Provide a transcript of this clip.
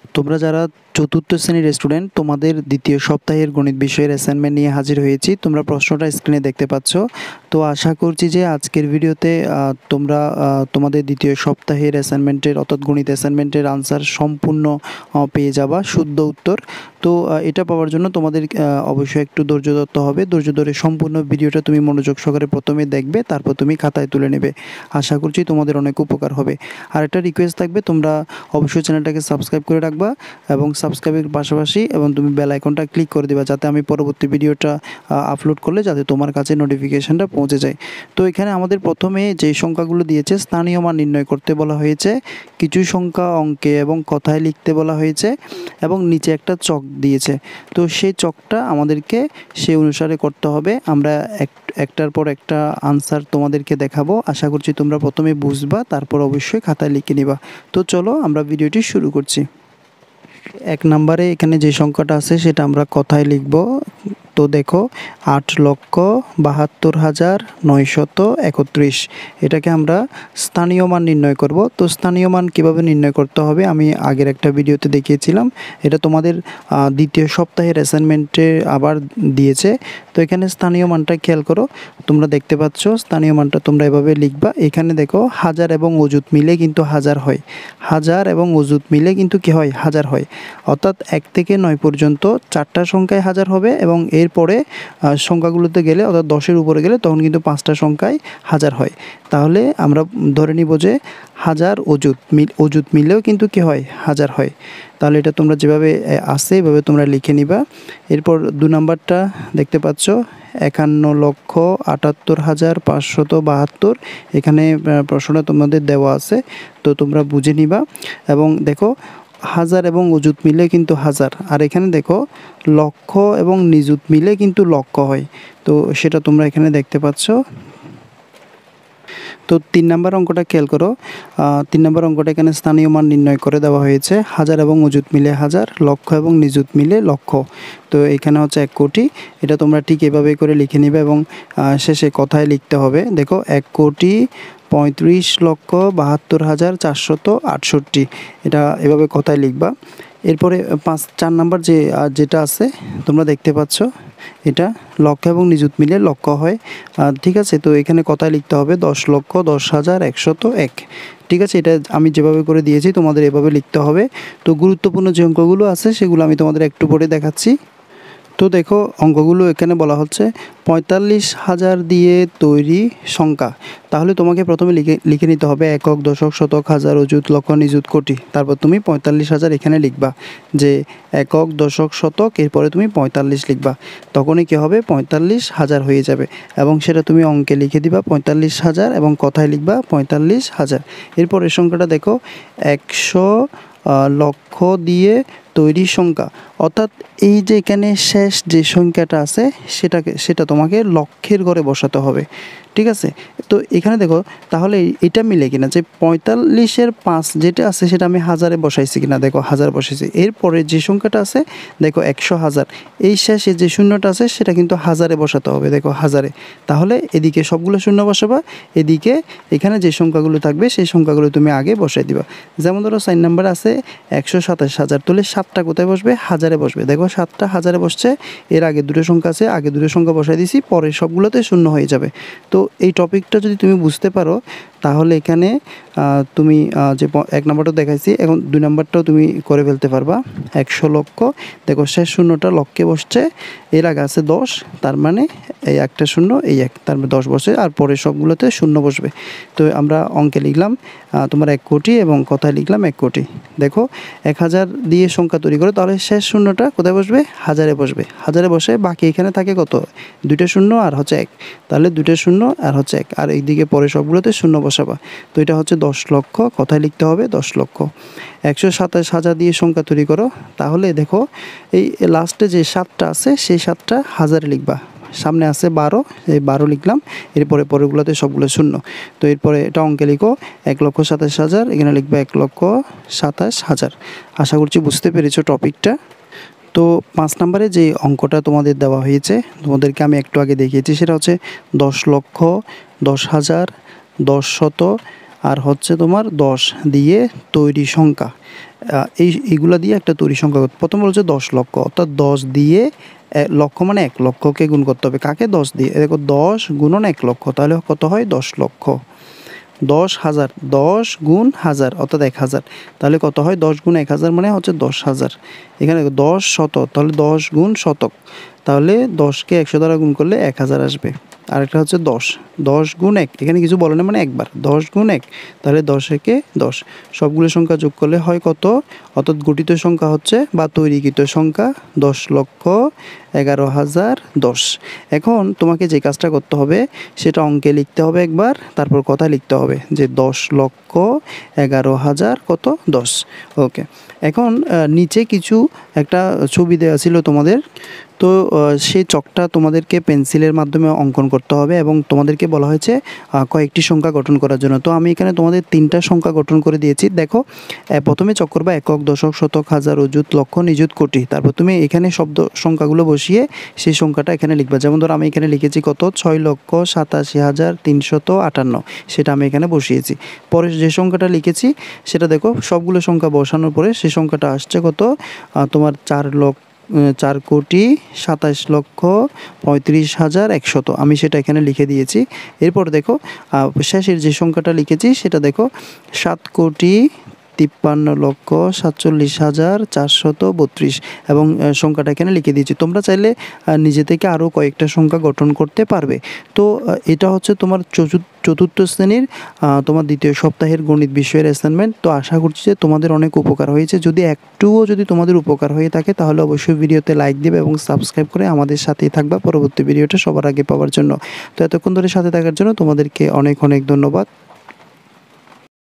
তোমরা যারা চতুর্থ শ্রেণীর স্টুডেন্ট, তোমাদের দ্বিতীয় সপ্তাহের গণিত বিষয়ের অ্যাসাইনমেন্ট নিয়ে হাজির হয়েছি। তোমরা প্রশ্নটা স্ক্রিনে দেখতে পাচ্ছ। তো আশা করছি যে আজকের ভিডিওতে তোমরা তোমাদের দ্বিতীয় সপ্তাহের অ্যাসাইনমেন্টের অর্থাৎ গণিত অ্যাসাইনমেন্টের আনসার সম্পূর্ণ পেয়ে যাবা, শুদ্ধ উত্তর। তো এটা পাওয়ার জন্য তোমাদের অবশ্যই একটু ধৈর্য ধরতে হবে। ধৈর্য ধরে সম্পূর্ণ ভিডিওটা তুমি মনোযোগ সহকারে প্রথমে দেখবে, তারপর তুমি খাতায় তুলে নেবে। আশা করছি তোমাদের অনেক উপকার হবে। আর একটা রিকোয়েস্ট থাকবে, তোমরা অবশ্যই চ্যানেলটাকে সাবস্ক্রাইব করে রাখবা এবং সাবস্ক্রাইবের পাশাপাশি এবং তুমি বেল আইকনটা ক্লিক করে দিবা, যাতে আমি পরবর্তী ভিডিওটা আপলোড করলে যাতে তোমার কাছে নোটিফিকেশনটা পৌঁছে যায়। তো এখানে আমাদের প্রথমে যে সংখ্যাগুলো দিয়েছে স্থানীয় মান নির্ণয় করতে বলা হয়েছে, কিছু সংখ্যা অঙ্কে এবং কথায় লিখতে বলা হয়েছে এবং নিচে একটা চক দিয়েছে। তো সেই চকটা আমাদেরকে সেই অনুসারে করতে হবে। আমরা একটার পর একটা আনসার তোমাদেরকে দেখাবো। আশা করছি তোমরা প্রথমে বুঝবা, তারপর অবশ্যই খাতায় লিখে নিবা। তো চলো আমরা ভিডিওটি শুরু করছি। 1 নম্বরে এখানে যে সংখ্যাটা আছে সেটা আমরা কথায় লিখব। তো দেখো 8,72,931। এটাকে আমরা স্থানীয় মান নির্ণয় করব। তো স্থানীয় মান কিভাবে নির্ণয় করতে হবে আমি আগের একটা ভিডিওতে দেখিয়েছিলাম। এটা তোমাদের দ্বিতীয় সপ্তাহের অ্যাসাইনমেন্টে আবার দিয়েছে। তো এখানে স্থানীয় মানটা খেয়াল করো, তোমরা দেখতে পাচ্ছ স্থানীয় মানটা তোমরা এভাবে লিখবা। এখানে দেখো হাজার এবং অযুত মিলে কিন্তু হাজার হয়, হাজার এবং অযুত মিলে কিন্তু কি হয়, হাজার হয়। অর্থাৎ 1 থেকে 9 পর্যন্ত 4টা সংখ্যায় হাজার হবে এবং এরপরে সংখ্যাগুলোতে গেলে অর্থাৎ 10-এর উপরে গেলে তখন কিন্তু 5টা সংখ্যায় হাজার হয়। তাহলে আমরা ধরে নিব যে হাজার অযুত মিলেও কিন্তু কি হয়, হাজার হয়। তাহলে এটা তোমরা যেভাবে আসে এভাবে তোমরা লিখে নিবা। এরপর 2 নাম্বারটা দেখতে পাচ্ছ 51,78,572। এখানে প্রশ্নটা তোমাদের দেওয়া আছে, তো তোমরা বুঝে নিবা। এবং দেখো হাজার এবং অযুত মিলে কিন্তু হাজার, আর এখানে দেখো লক্ষ এবং নিযুত মিলে কিন্তু লক্ষ হয়। তো সেটা তোমরা এখানে দেখতে পাচ্ছ। তো 3 নম্বর অঙ্কটা খেয়াল করো। 3 নম্বর অঙ্কটা এখানে স্থানীয় মান নির্ণয় করে দেওয়া হয়েছে। হাজার এবং অযুত মিলে হাজার, লক্ষ এবং নিযুত মিলে লক্ষ। তো এখানে হচ্ছে 1 কোটি। এটা তোমরা ঠিক এভাবে করে লিখে নিবে এবং শেষে কথায় লিখতে হবে। দেখো 1,35,72,468। এটা এভাবে কথায় লিখবা। এরপরে 4 নাম্বার যেটা আছে তোমরা দেখতে পাচ্ছ, এটা লক্ষ এবং নিযুত মিলে লক্ষ হয়। ঠিক আছে, তো এখানে কথায় লিখতে হবে 10,10,101। ঠিক আছে, এটা আমি যেভাবে করে দিয়েছি তোমাদের এভাবে লিখতে হবে। তো গুরুত্বপূর্ণ যে অঙ্কগুলো আছে সেগুলো আমি তোমাদের একটু পরে দেখাচ্ছি। তো দেখো অঙ্কগুলো এখানে বলা হচ্ছে 45,000 দিয়ে তৈরি সংখ্যা। তাহলে তোমাকে প্রথমে লিখে নিতে হবে একক, দশক, শতক, হাজার, অযুত, লক্ষ, নিযুত, কোটি। তারপর তুমি 45,000 এখানে লিখবা, যে একক, দশক, শতক, এরপরে তুমি 45 লিখবা। তখনই কী হবে, 45,000 হয়ে যাবে এবং সেটা তুমি অঙ্কে লিখে দিবা 45,000 এবং কথায় লিখবা 45,000। এরপরের সংখ্যাটা দেখো 100 লক্ষ দিয়ে তৈরি সংখ্যা। অর্থাৎ এই যে এখানে শেষ যে সংখ্যাটা আছে সেটা তোমাকে লক্ষের ঘরে বসাতে হবে। ঠিক আছে, তো এখানে দেখো তাহলে এটা মিলে কিনা, যে 45-এর 5 যেটা আছে সেটা আমি হাজারে বসাইছি কিনা, দেখো হাজার বসাইছি। এরপরে যে সংখ্যাটা আছে দেখো 100,000, এই শেষে যে শূন্যটা আছে সেটা কিন্তু হাজারে বসাতে হবে, দেখো হাজারে। তাহলে এদিকে সবগুলো শূন্য বসাবা, এদিকে এখানে যে সংখ্যাগুলো থাকবে সেই সংখ্যাগুলো তুমি আগে বসাই দিবা। যেমন ধরো 4 নম্বরে আছে 127,000, তাহলে 7টা কোথায় বসবে, হাজারে বসবে। দেখো 7টা হাজারে বসছে, এর আগে দুটো সংখ্যা আছে, আগে দুটো সংখ্যা বসাই দিছি, পরে সবগুলোতে শূন্য হয়ে যাবে। তো এই টপিকটা যদি তুমি বুঝতে পারো তাহলে এখানে তুমি যে 1 নম্বরটা দেখাইছি, এখন 2 নম্বরটাও তুমি করে ফেলতে পারবা। 100 লক্ষ, দেখো শেষ শূন্যটা লক্ষে বসছে, এর আগে আছে 10, তার মানে এই একটা শূন্য, এই 1, তার মানে 10 বসে, আর পরে সবগুলোতে শূন্য বসবে। তো আমরা অঙ্কে লিখলাম তোমার 1 কোটি এবং কথায় লিখলাম 1 কোটি। দেখো 1000 দিয়ে সংখ্যা তৈরি করে, তাহলে শেষ শূন্যটা কোথায় বসবে, হাজারে বসবে। হাজারে বসে বাকি এখানে থাকে কত, 2টা শূন্য আর হচ্ছে 1, তাহলে 2টা শূন্য আর হচ্ছে 1, আর এইদিকে পরে সবগুলোতে শূন্য বসাবা। তো এটা হচ্ছে 10 লক্ষ, কথায় লিখতে হবে 10 লক্ষ। 127,000 দিয়ে সংখ্যা তৈরি করো, তাহলে দেখো এই লাস্টে যে 7টা আছে সেই 7টা হাজারে লিখবা। সামনে আছে 12, এই 12 লিখলাম, এরপরে পরেরগুলোতে সবগুলো শূন্য। তো এরপরে এটা অঙ্কে লিখো 1,27,000, এখানে লিখবে 1,27,000। আশা করছি বুঝতে পেরেছো টপিকটা। তো 5 নম্বরে যে অঙ্কটা তোমাদের দেওয়া হয়েছে তোমাদেরকে আমি একটু আগে দেখিয়েছি, সেটা হচ্ছে 10 লক্ষ, 10,000, 10 শত আর হচ্ছে তোমার 10 দিয়ে তৈরি সংখ্যা। এইগুলা দিয়ে একটা তৈরি সংখ্যা প্রথম বলছে 10 লক্ষ, অর্থাৎ 10 দিয়ে লক্ষ মানে 1 লক্ষকে গুণ করতে হবে কাকে? 10 দিয়ে। দেখো 10 গুণন 1 লক্ষ, তাহলে কত হয়? 10 লক্ষ। 10,000, 10 গুণ হাজার অর্থাৎ 1000, তাহলে কত হয়? 10 গুণ 1000 মানে হচ্ছে 10,000। এখানে 10 শতক, তাহলে 10 গুণ শতক, তাহলে 10কে 100 দ্বারা গুণ করলে 1000 আসবে। আরেকটা হচ্ছে 10, 10 গুণ 1, এখানে কিছু বলে না মানে একবার 10 গুণ 1, তাহলে 10 একে 10, সবগুলো সংখ্যা যোগ করলে হয় কত? অর্থাৎ গঠিত সংখ্যা হচ্ছে বা তৈরিকৃত সংখ্যা 10,11,010। এখন তোমাকে যে কাজটা করতে হবে সেটা অঙ্কে লিখতে হবে একবার, তারপর কথা লিখতে হবে যে 10,11,000 কত? 10। ওকে, এখন নিচে কিছু একটা ছবি দেওয়া ছিল তোমাদের, তো সেই চকটা তোমাদেরকে পেন্সিলের মাধ্যমে অঙ্কন করতে হবে এবং তোমাদেরকে বলা হয়েছে কয়েকটি সংখ্যা গঠন করার জন্য। তো আমি এখানে তোমাদের 3টা সংখ্যা গঠন করে দিয়েছি। দেখো, প্রথমে চক করবা একক, দশক, শতক, হাজার, অযুত, লক্ষ, নিযুত, কোটি। তারপর তুমি এখানে শব্দ সংখ্যাগুলো বসিয়ে সেই সংখ্যাটা এখানে লিখবা। যেমন ধরো আমি এখানে লিখেছি কত? 6,87,358, সেটা আমি এখানে বসিয়েছি। পরে যে সংখ্যাটা লিখেছি সেটা দেখো, সবগুলো সংখ্যা বসানোর পরে সেই সংখ্যাটা আসছে কত? তোমার 4,27,35,100, আমি সেটা এখানে লিখে দিয়েছি। এরপর দেখো শেষের যে সংখ্যাটা লিখেছি সেটা দেখো 7,53,47,432 এবং সংখ্যাটা এখানে লিখে দিয়েছি। তোমরা চাইলে নিজে থেকে আরও কয়েকটা সংখ্যা গঠন করতে পারবে। তো এটা হচ্ছে তোমার চতুর্থ শ্রেণীর তোমার দ্বিতীয় সপ্তাহের গণিত বিষয়ের অ্যাসাইনমেন্ট। তো আশা করছি যে তোমাদের অনেক উপকার হয়েছে। যদি একটুও যদি তোমাদের উপকার হয়ে থাকে তাহলে অবশ্যই ভিডিওতে লাইক দিবে এবং সাবস্ক্রাইব করে আমাদের সাথেই থাকবা পরবর্তী ভিডিওটা সবার আগে পাওয়ার জন্য। তো এতক্ষণ ধরে সাথে থাকার জন্য তোমাদেরকে অনেক অনেক ধন্যবাদ।